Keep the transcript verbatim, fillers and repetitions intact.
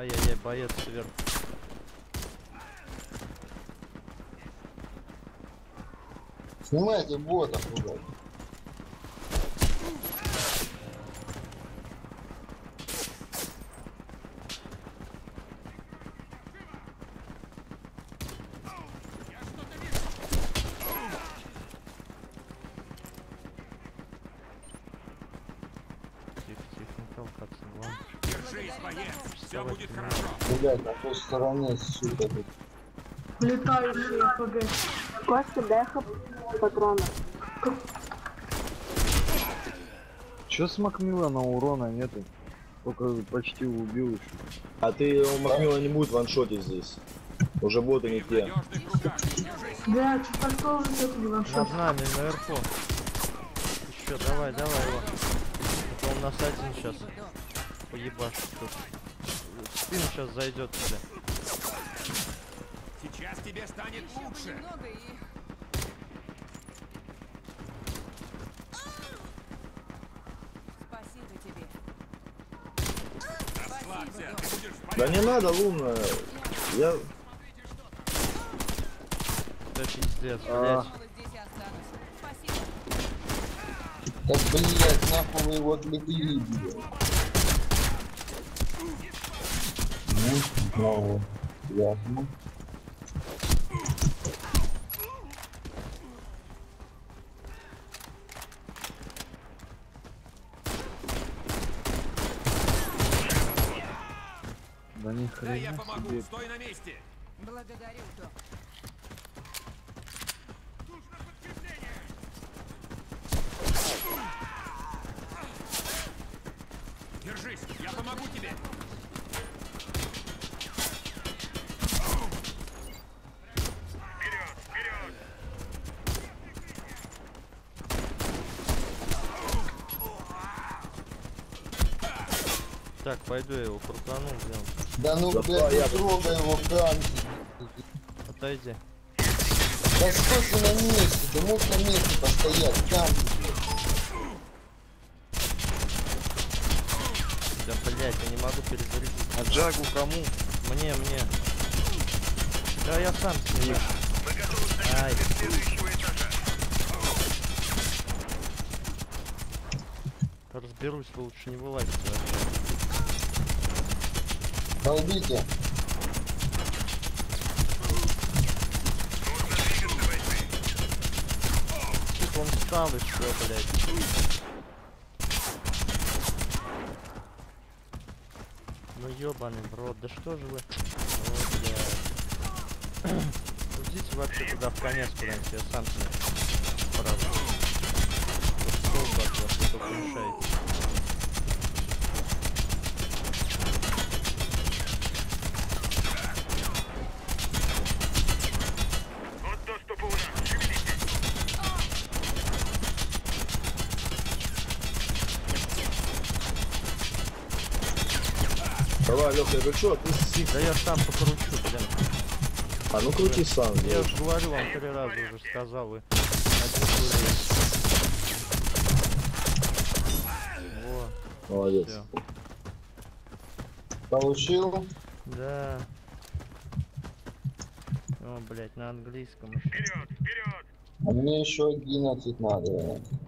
Ай-яй-яй, боец сверху. Снимайте ботов, блядь. Тихо-тихо, не толкаться, ладно. Держись, боец, все будет хорошо. Блядь, на той стороне, сука, тут. Летающие ФГ. Костя, дай хап патрона. Чё с Макмиллана урона нету? Только почти убил еще. А ты у Макмилла не будет ваншотить здесь. Уже боты не те. Надежный кругах. Держись. Да, чё такого вот не вам Над нами, наверху. Еще, давай, давай его. Это он нас один сейчас поебашит тут. В спину сейчас зайдет тебе. Сейчас тебе станет лучше. Спасибо тебе. Расслабься, ты будешь в Да порядке. не надо, Луна. Я... Да пиздец, А. блядь. Снова здесь останусь. Спасибо. Так, блядь, нахуй вы его отвлекли, блядь. Ну, снова. Ясно. Да ни Да, я хрена помогу. себе. Стой на месте. Благодарю, док. Нужно подкрепление. Держись, я помогу тебе. Вперед, вперед. Так, пойду я его крутану, где он? Да ну, Да блядь, я- не трогай его, Франк. Отойди. Да стой ты на месте, ты можешь на месте постоять, там. Да, блядь, я не могу перезарядить. А Джагу кому? Мне, мне. Да, я сам сниму. Ай. Разберусь, вы лучше не вылазите вообще. Долбите. Сука, он встал и все, блядь. Ну ёбаный в рот, да что же вы? О, блядь. Идите вообще туда в конец куда-нибудь, я сам сниму. Правда. Вот стол от вас, вы только мешаете. Вот доступ у нас. Шевелитесь. Давай, Лёха, я говорю, ты сик. Да я сам покручу, блин. А ну крути сам. Я блядь. же говорю вам три раза уже сказал, вы один хуй. Во, Молодец. все. Получил. Да. О, блядь, на английском еще. Вперед, вперед. А мне еще одиннадцать надо.